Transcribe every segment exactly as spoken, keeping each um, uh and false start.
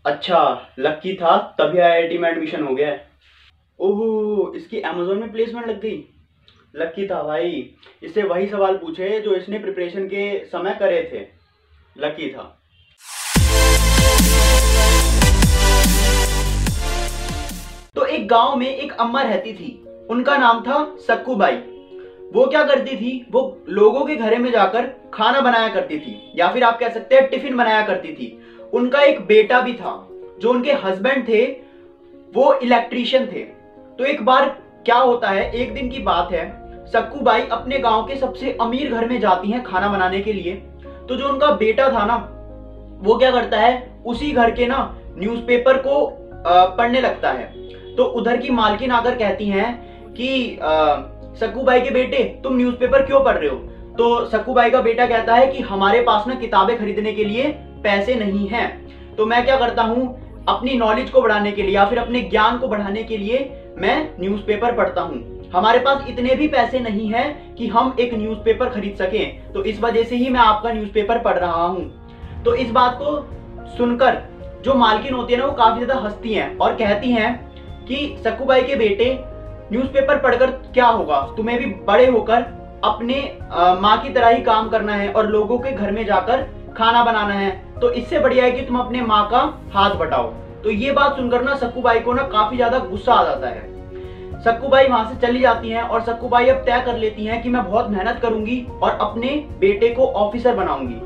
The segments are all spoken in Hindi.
अच्छा, लकी था तभी आईआईटी में एडमिशन हो गया है। ओहो, इसकी अमेज़न में प्लेसमेंट लग गई। लकी था भाई। इससे वही सवाल पूछे जो इसने प्रिपरेशन के समय करे थे। लकी था। तो एक गांव में एक अम्मा रहती थी। उनका नाम था सक्कू बाई। वो क्या करती थी, वो लोगों के घरे में जाकर खाना बनाया करती थी, या फिर आप कह सकते हैं टिफिन बनाया करती थी। उनका एक बेटा भी था। जो उनके हस्बैंड थे वो इलेक्ट्रीशियन थे। तो एक बार क्या होता है, एक दिन की बात है, सक्कू बाई अपने गांव के सबसे अमीर घर में जाती हैं खाना बनाने के लिए। तो जो उनका बेटा था ना, वो क्या करता है, उसी घर के ना न्यूज़पेपर को अ, पढ़ने लगता है। तो उधर की मालकिन आकर कहती हैं कि सक्कू बाई के बेटे, तुम न्यूज़पेपर क्यों पढ़ रहे हो? तो सक्कू बाई का बेटा कहता है कि हमारे पास ना किताबें खरीदने के लिए पैसे नहीं हैं, तो मैं क्या करता हूँ, अपनी नॉलेज को बढ़ाने के लिए या फिर अपने ज्ञान को बढ़ाने के लिए मैं न्यूज़पेपर पढ़ता हूँ। हमारे पास इतने भी पैसे नहीं है कि हम एक न्यूज़पेपर खरीद सकें, तो इस वजह से ही मैं आपका न्यूज़पेपर पढ़ रहा हूँ। तो इस बात को सुनकर जो मालकिन होती है ना, वो काफी ज्यादा हंसती हैं और कहती हैं कि सक्कू बाई के बेटे, न्यूज़पेपर पढ़कर क्या होगा, तुम्हें भी बड़े होकर अपने माँ की तरह ही काम करना है और लोगों के घर में जाकर खाना बनाना है। तो इससे बढ़िया है कि तुम अपने माँ का हाथ बटाओ। तो ये बात सुनकर ना सक्कू बाई को ना काफी ज्यादा गुस्सा आ जाता है। सक्कू बाई वहां से चली जाती हैं और सक्कू बाई अब तय कर लेती हैं कि मैं बहुत मेहनत करूंगी और अपने बेटे को ऑफिसर बनाऊंगी।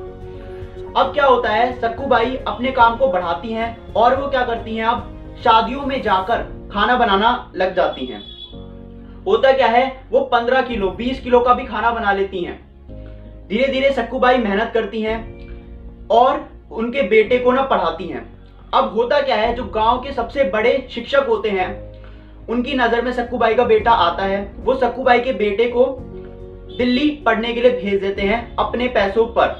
अब क्या होता है, सक्कू बाई अपने काम को बढ़ाती हैं और वो क्या करती हैं, अब शादियों में जाकर खाना बनाना लग जाती हैं। होता क्या है, वो पंद्रह किलो बीस किलो का भी खाना बना लेती हैं। धीरे धीरे सक्कू बाई मेहनत करती हैं और उनके बेटे को ना पढ़ाती हैं। अब होता क्या है, जो गांव के सबसे बड़े शिक्षक होते हैं, उनकी नजर में सक्कू बाई का बेटा आता है। वो सक्कू बाई के बेटे को दिल्ली पढ़ने के लिए भेज देते हैं अपने पैसों पर।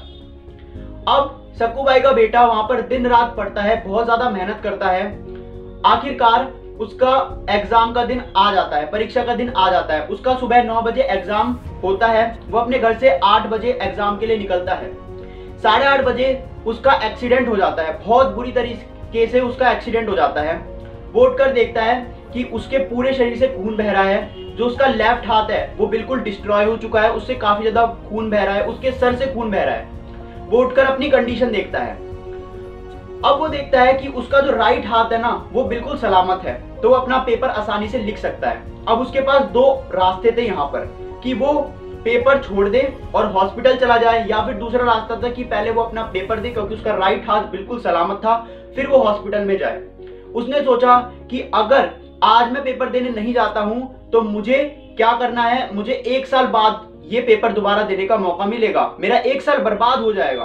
अब सक्कू बाई का बेटा वहां पर दिन रात पढ़ता है, बहुत ज्यादा मेहनत करता है। आखिरकार उसका एग्जाम का दिन आ जाता है, परीक्षा का दिन आ जाता है। उसका सुबह नौ बजे एग्जाम होता है। वो अपने घर से आठ बजे एग्जाम के लिए निकलता है। साढ़े आठ बजे उसका एक्सीडेंट हो जाता है, बहुत बुरी तरीके से उसका एक्सीडेंट हो जाता है। वो उठकर देखता है कि उसके पूरे शरीर से खून बह रहा है। जो उसका लेफ्ट हाथ है वो बिल्कुल डिस्ट्रॉय हो चुका है, उससे काफी ज्यादा खून बह रहा है, उसके सर से खून बह रहा है। वो उठकर अपनी कंडीशन देखता है। अब वो देखता है कि उसका जो राइट हाथ है ना, वो बिल्कुल सलामत है, तो वो अपना पेपर आसानी से लिख सकता है। अब उसके पास दो रास्ते थे यहाँ पर, कि वो पेपर छोड़ दे और हॉस्पिटल चला जाए, या फिर दूसरा रास्ता था कि पहले वो अपना पेपर दे क्योंकि उसका राइट हाथ बिल्कुल सलामत था, फिर वो हॉस्पिटल में जाए। उसने सोचा कि अगर आज मैं पेपर देने नहीं जाता हूं तो मुझे क्या करना है, मुझे एक साल बाद ये पेपर दोबारा देने का मौका मिलेगा, मेरा एक साल बर्बाद हो जाएगा।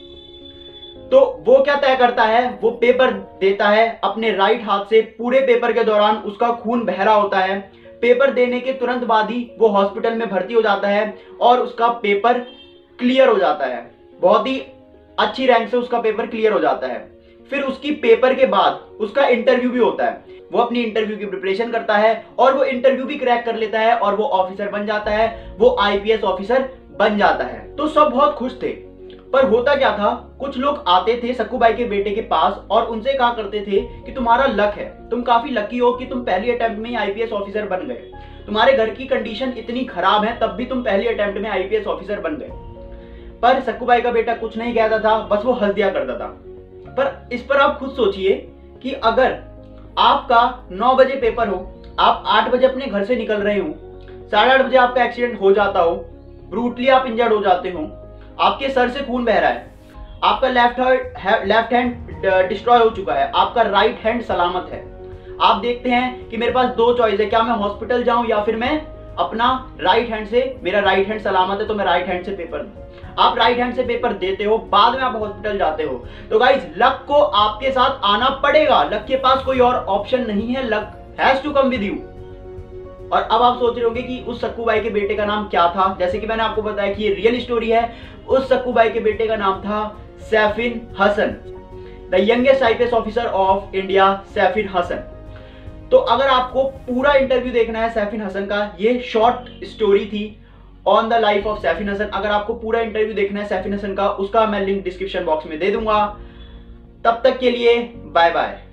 तो वो क्या तय करता है, वो पेपर देता है अपने राइट हाथ से। पूरे पेपर के दौरान उसका खून बह रहा होता है। पेपर देने के तुरंत बाद ही वो हॉस्पिटल में भर्ती हो जाता है और उसका पेपर क्लियर हो जाता है। बहुत ही अच्छी रैंक से उसका पेपर क्लियर हो जाता है। फिर उसकी पेपर के बाद उसका इंटरव्यू भी होता है। वो अपनी इंटरव्यू की प्रिपरेशन करता है और वो इंटरव्यू भी क्रैक कर लेता है और वो ऑफिसर बन जाता है, वो आईपीएस ऑफिसर बन जाता है। तो सब बहुत खुश थे। पर होता क्या था, कुछ लोग आते थे सक्कू बाई के बेटे के पास और उनसे कहा करते थे कि तुम्हारा लक है, तुम काफी लकी हो कि तुम पहली अटेम्प्ट में ही आईपीएस ऑफिसर बन गए। तुम्हारे घर की कंडीशन इतनी खराब है तब भी तुम पहली अटेम्प्ट में आईपीएस ऑफिसर बन गए। पर सक्कू बाई का बेटा कुछ नहीं कहता था, बस वो हंस दिया करता था। पर इस पर आप खुद सोचिए कि अगर आपका नौ बजे पेपर हो, आप आठ बजे अपने घर से निकल रहे हो, साढ़े आठ बजे आपका एक्सीडेंट हो जाता हो, ब्रूटली आप इंजर्ड हो जाते हो, आपके सर से खून बह रहा है, आपका लेफ्ट लेफ्ट हैंड डिस्ट्रॉय हो चुका है, आपका राइट हैंड सलामत है। आप देखते हैं कि मेरे पास दो चॉइस है, क्या मैं हॉस्पिटल जाऊं या फिर मैं अपना राइट हैंड से, मेरा राइट हैंड सलामत है तो मैं राइट हैंड से पेपर दूं। आप राइट हैंड से पेपर देते हो, बाद में आप हॉस्पिटल जाते हो। तो गाइस, लक को आपके साथ आना पड़ेगा, लक के पास कोई और ऑप्शन नहीं है, luck has to come with you. और अब आप सोच रहे होंगे कि उस सक्कू बाई के बेटे का नाम क्या था। जैसे कि मैंने आपको बताया कि ये रियल स्टोरी है। उस सक्कू बाई के बेटे का नाम था Safin Hasan, the youngest IPS officer of India, Safin Hasan. तो अगर आपको पूरा इंटरव्यू देखना है सैफिन हसन का, ये शॉर्ट स्टोरी थी on the life of Safin Hasan. अगर आपको पूरा इंटरव्यू देखना है सैफिन हसन का, उसका मैं लिंक डिस्क्रिप्शन बॉक्स में दे दूंगा। तब तक के लिए बाय बाय।